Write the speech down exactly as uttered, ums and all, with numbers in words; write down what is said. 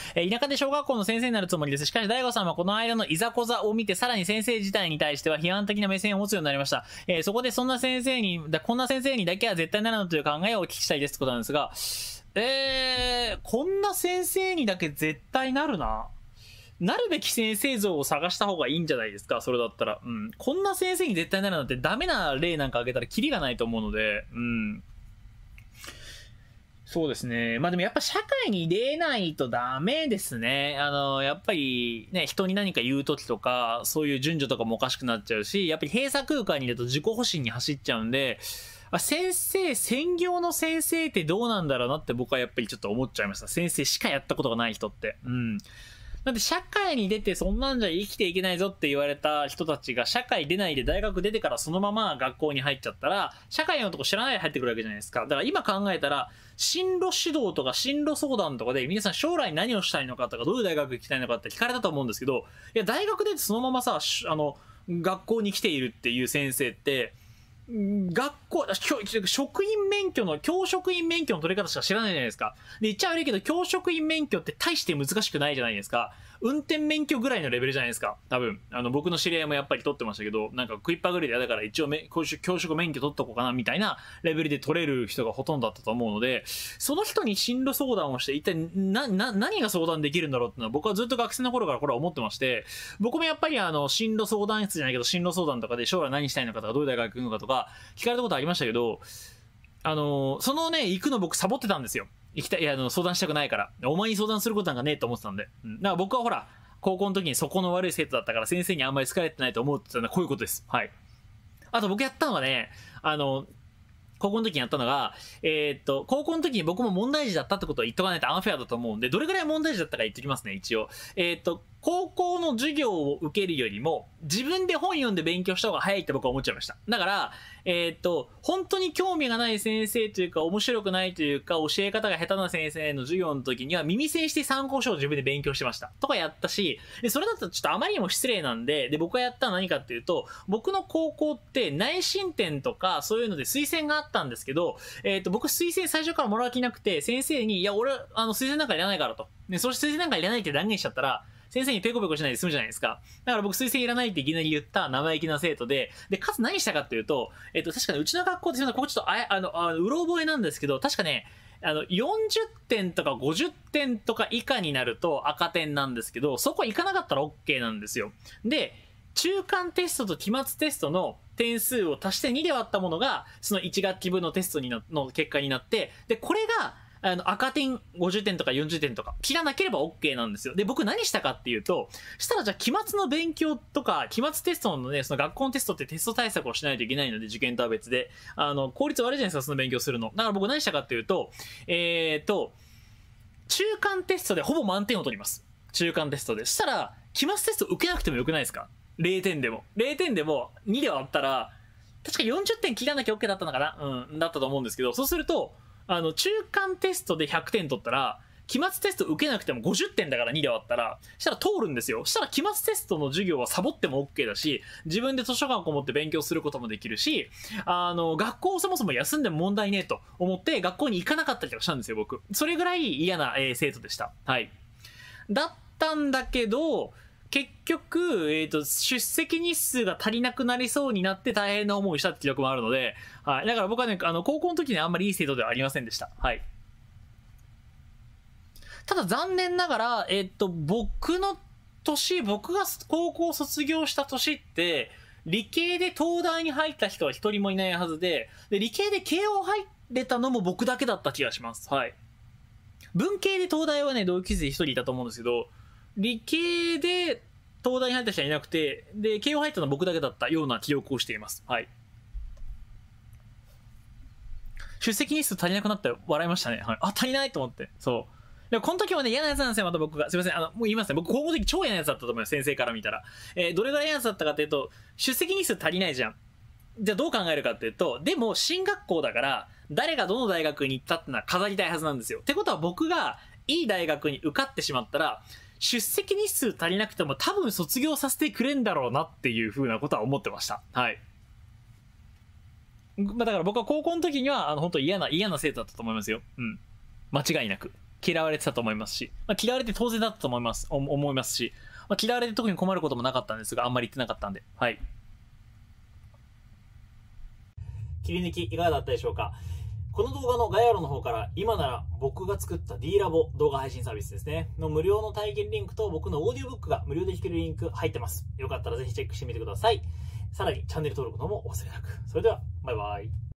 えー、田舎で小学校の先生になるつもりです。しかし、大悟さんはこの間のいざこざを見て、さらに先生自体に対しては批判的な目線を持つようになりました。えー、そこでそんな先生に、だこんな先生にだけは絶対ならぬという考えをお聞きしたいですってことなんですが、えー、こんな先生にだけ絶対なるな。なるべき先生像を探した方がいいんじゃないですか、それだったら。うん。こんな先生に絶対なるなんてダメな例なんか挙げたらキリがないと思うので、うん。そうですね。まあでもやっぱ社会に出ないとダメですね。あの、やっぱりね、人に何か言うときとか、そういう順序とかもおかしくなっちゃうし、やっぱり閉鎖空間にいると自己保身に走っちゃうんで、あ、先生、専業の先生ってどうなんだろうなって僕はやっぱりちょっと思っちゃいました。先生しかやったことがない人って。うん。なんで社会に出てそんなんじゃ生きていけないぞって言われた人たちが社会出ないで大学出てからそのまま学校に入っちゃったら、社会のとこ知らないで入ってくるわけじゃないですか。だから今考えたら、進路指導とか進路相談とかで皆さん将来何をしたいのかとか、どういう大学行きたいのかって聞かれたと思うんですけど、いや大学出てそのままさ、あの、学校に来ているっていう先生って、学校、職員免許の、教職員免許の取り方しか知らないじゃないですか。で、言っちゃ悪いけど、教職員免許って大して難しくないじゃないですか。運転免許ぐらいのレベルじゃないですか。多分。あの、僕の知り合いもやっぱり取ってましたけど、なんか食いっぱぐれで、だから一応教職免許取っとこうかな、みたいなレベルで取れる人がほとんどだったと思うので、その人に進路相談をして、一体な、な、何が相談できるんだろうってのは僕はずっと学生の頃からこれは思ってまして、僕もやっぱりあの、進路相談室じゃないけど、進路相談とかで将来何したいのかとか、どういう大学行くのかとか、聞かれたことありましたけど、あの、そのね、行くの僕サボってたんですよ。行きたい、いや、あの、相談したくないから。お前に相談することなんかねえと思ってたんで。うん。だから僕はほら、高校の時にそこの悪い生徒だったから先生にあんまり好かれてないと思うって言ったのはこういうことです。はい。あと僕やったのがね、あの、高校の時にやったのが、えー、っと、高校の時に僕も問題児だったってことを言っとかないとアンフェアだと思うんで、どれぐらい問題児だったか言ってきますね、一応。えー、っと、高校の授業を受けるよりも、自分で本読んで勉強した方が早いって僕は思っちゃいました。だから、えー、っと、本当に興味がない先生というか、面白くないというか、教え方が下手な先生の授業の時には、耳栓して参考書を自分で勉強してました。とかやったし、で、それだとちょっとあまりにも失礼なんで、で、僕がやったのは何かっていうと、僕の高校って内申点とか、そういうので推薦があったんですけど、えー、っと、僕推薦最初からもらう気なくて、先生に、いや、俺、あの、推薦なんかいらないからと。ね、そして推薦なんかいらないって断言しちゃったら、先生にペコペコしないで済むじゃないですか。だから僕推薦いらないっていきなり言った生意気な生徒で、で、かつ何したかっていうと、えっと、確かにうちの学校って、ここちょっとあ、あの、あのうろ覚えなんですけど、確かね、あの、よんじゅってんとかごじゅってんとか以下になると赤点なんですけど、そこ行かなかったら OK なんですよ。で、中間テストと期末テストの点数を足してにで割ったものが、そのいち学期分のテストになの結果になって、で、これが、あの、赤点ごじゅってんとかよんじゅってんとか切らなければ OK なんですよ。で、僕何したかっていうと、したらじゃあ期末の勉強とか、期末テストのね、その学校のテストってテスト対策をしないといけないので、受験とは別で。あの、効率悪いじゃないですか、その勉強するの。だから僕何したかっていうと、えーと、中間テストでほぼ満点を取ります。中間テストで。したら、期末テスト受けなくてもよくないですか ?れい 点でも。れいてんでもにで割ったら、確かよんじゅってん切らなきゃ OK だったのかなうん、だったと思うんですけど、そうすると、あの、中間テストでひゃくてん取ったら、期末テスト受けなくてもごじゅってんだからにで割ったら、したら通るんですよ。したら期末テストの授業はサボっても OK だし、自分で図書館を持って勉強することもできるし、あの、学校をそもそも休んでも問題ねえと思って学校に行かなかったりとかしたんですよ、僕。それぐらい嫌な、えー、生徒でした。はい。だったんだけど、結局、えっと、出席日数が足りなくなりそうになって大変な思いしたって記録もあるので、はい。だから僕はね、あの、高校の時にあんまりいい生徒ではありませんでした。はい。ただ残念ながら、えっと、僕の年、僕が高校卒業した年って、理系で東大に入った人は一人もいないはずで、で、理系で慶応入れたのも僕だけだった気がします。はい。文系で東大はね、同級生一人いたと思うんですけど、理系で東大に入った人はいなくて、で、慶応入ったのは僕だけだったような記憶をしています。はい。出席日数足りなくなって笑いましたね。はい。あ、足りないと思って。そう。でもこの時もね、嫌なやつなんですよ、また僕が。すいません。あの、もう言いますね。僕、高校の時超嫌なやつだったと思います、先生から見たら。えー、どれぐらい嫌なやつだったかっていうと、出席日数足りないじゃん。じゃあどう考えるかっていうと、でも、進学校だから、誰がどの大学に行ったってのは飾りたいはずなんですよ。ってことは僕が、いい大学に受かってしまったら、出席日数足りなくても多分卒業させてくれんだろうなっていう風なことは思ってました。はい。まあだから僕は高校の時には、あの、本当嫌な、嫌な生徒だったと思いますよ。うん。間違いなく。 嫌われてたと思いますし、まあ、嫌われて当然だったと思います、思いますし、まあ、嫌われて特に困ることもなかったんですが、あんまり言ってなかったんで。はい。切り抜きいかがだったでしょうか。この動画の概要欄の方から今なら僕が作った D ラボ動画配信サービスですねの無料の体験リンクと僕のオーディオブックが無料で弾けるリンク入ってます。よかったらぜひチェックしてみてください。さらにチャンネル登録の方もお忘れなく。それではバイバイ。